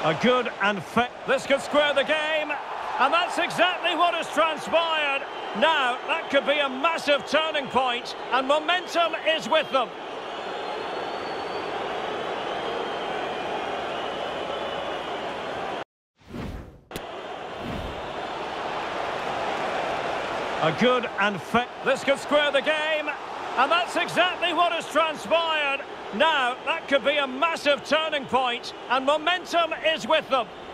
A good and fit. This could square the game. And that's exactly what has transpired. Now, that could be a massive turning point, and momentum is with them. A good and fit. This could square the game. And that's exactly what has transpired. Now, that could be a massive turning point, and momentum is with them.